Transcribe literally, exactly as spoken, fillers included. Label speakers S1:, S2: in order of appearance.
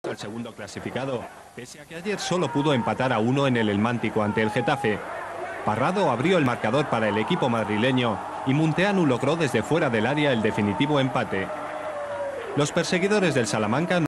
S1: al segundo clasificado, pese a que ayer solo pudo empatar a uno en el El Mántico ante el Getafe. Parrado abrió el marcador para el equipo madrileño y Munteanu logró desde fuera del área el definitivo empate. Los perseguidores del Salamanca